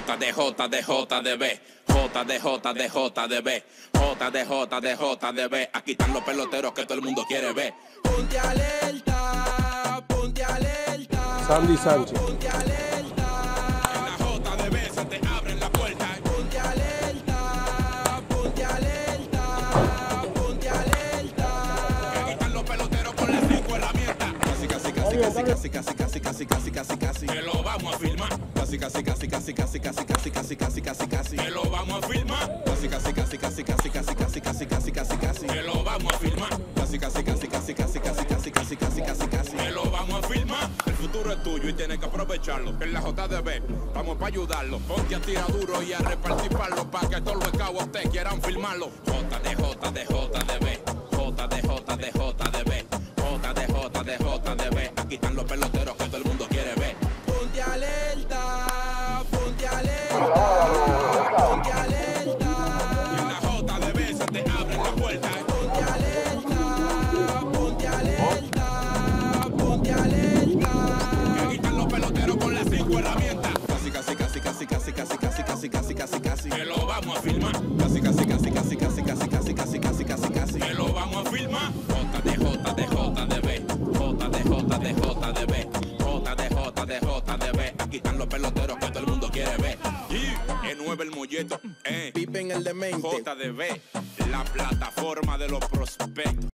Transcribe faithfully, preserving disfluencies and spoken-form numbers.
J D J D J D B, J D J D J D B, J D J D J D B. Aquí están los peloteros que todo el mundo quiere ver. Ponte alerta, ponte alerta. Sandy Sánchez. Ponte alerta. En la J D B se te abren las puertas. Ponte alerta, ponte alerta, ponte alerta. Aquí están los peloteros con las cinco herramientas. Casi, casi, casi, casi, casi, casi, casi, casi, casi, casi, casi. Que lo vamos a filmar. Casi, casi, casi, casi, casi, casi, casi, casi, casi, casi, casi. Que lo vamos a filmar. Casi, casi, casi, casi, casi, casi, casi, casi, casi, casi, casi. Que lo vamos a filmar. Casi, casi, casi, casi, casi, casi, casi, casi, casi, casi, casi. Que lo vamos a filmar. El futuro es tuyo y tienes que aprovecharlo. En la J D B estamos para ayudarlo. Ponte a tirar duro y a repartir palos para que todos los cabos te quieran filmarlo. J D J D J D B, J D J D J D B, J D J D J D B. Aquí están los peloteros que todo el mundo quiere ver. Ponte alerta, ponte alerta, ponte alerta. En la J D B se te abren las puertas. Ponte alerta, ponte alerta, ponte alerta. Que aquí están los peloteros con las cinco herramientas. Casi, casi, casi, casi, casi, casi, casi, casi, casi, casi, casi. Que lo vamos a filmar. Casi, casi, casi, casi, casi, casi, casi, casi, casi, casi, casi. Que lo vamos a filmar. J D J D J D B, J D J D J D B, J D J D J D B. Aquí están los peloteros que todo el mundo quiere ver. Y en nueve el molleto, eh. Pippen el demente. J D B, la plataforma de los prospectos.